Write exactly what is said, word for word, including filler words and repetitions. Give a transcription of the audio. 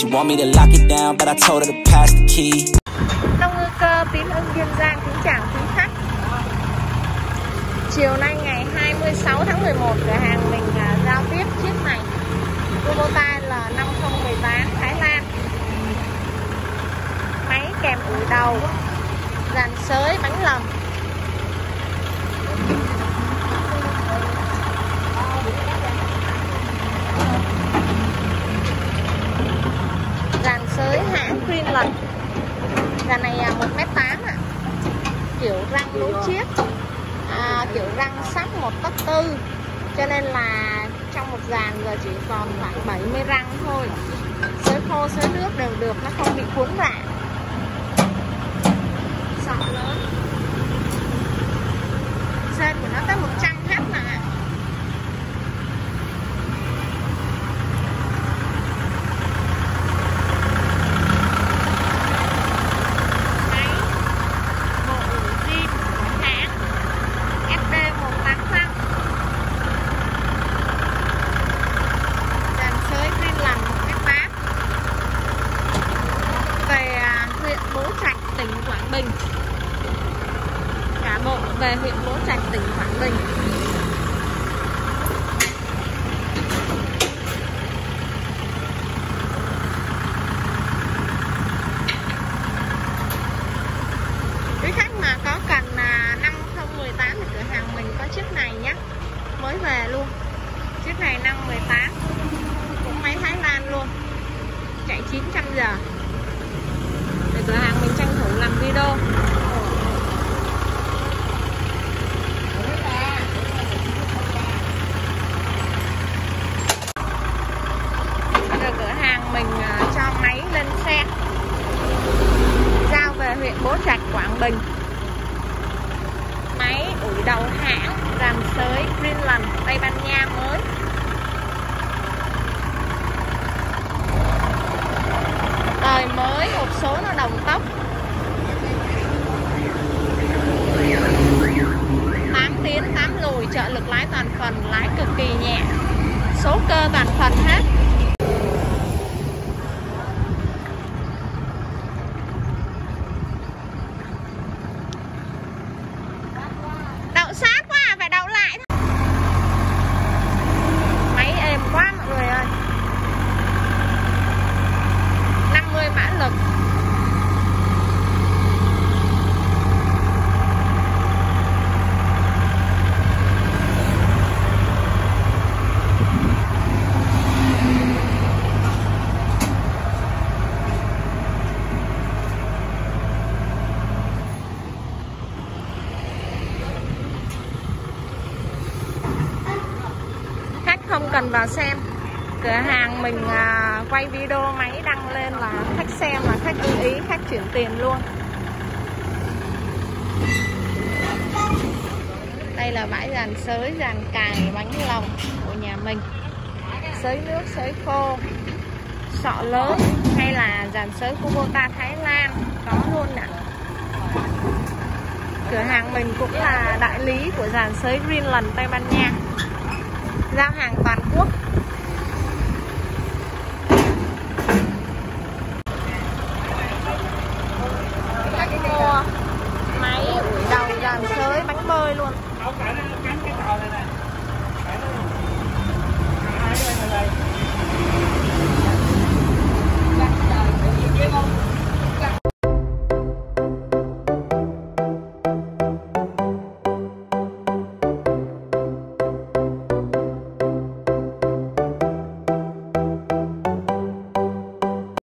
want me to lock it down, but I told her to pass the key. Nông Ngư Cơ, Tín Ưng, Kiên Giang kính chào quý khách. Chiều nay ngày hai mươi sáu tháng mười một, cửa hàng mình uh, giao tiếp chiếc này Kubota L năm không một tám Thái Lan. Máy kèm ủi đầu, dàn xới, bánh lầm. Dàn xới hãng Greenland. Dàn này một mét tám ạ. Kiểu răng lối chiếc, à, kiểu răng sắt một tấc tư. Cho nên là trong một dàn giờ chỉ còn khoảng bảy mươi răng thôi. Xới khô, xới nước đều được, nó không bị cuốn rã. Sọ lớn. Sên của nó tới một trăm héc mà. Cả bộ về huyện Bố Trạch, tỉnh Quảng Bình. Quý khách mà có cần năm không một tám thì cửa hàng mình có chiếc này nhé, mới về luôn. Chiếc này năm một tám, cũng máy Thái Lan luôn, chạy chín trăm giờ. Để cửa hàng mình tranh thủ làm video. Rồi cửa hàng mình cho máy lên xe, giao về huyện Bố Trạch, Quảng Bình. Máy ủi đầu hãng, dàn xới Greenland, Tây Ban Nha mới. Đời mới, hộp số nó đồng tốc. Tám tiến tám lùi, trợ lực lái toàn phần, lái cực kỳ nhẹ. Số cơ toàn phần hết. Đậu sát quá, phải đậu lại thôi. Máy êm quá mọi người ơi. năm mươi mã lực. Khách không cần vào xem, cửa hàng mình à, quay video máy đăng lên là khách xem, là khách ưng ý, khách chuyển tiền luôn. Đây là bãi dàn xới, dàn cài, bánh lòng của nhà mình. Xới nước, xới khô, sọ lớn hay là dàn xới Kubota Thái Lan có luôn nè. Cửa hàng mình cũng là đại lý của dàn xới Greenland, Tây Ban Nha, giao hàng toàn quốc. Khách mua máy ủi đầu, dàn xới, bánh bơi luôn.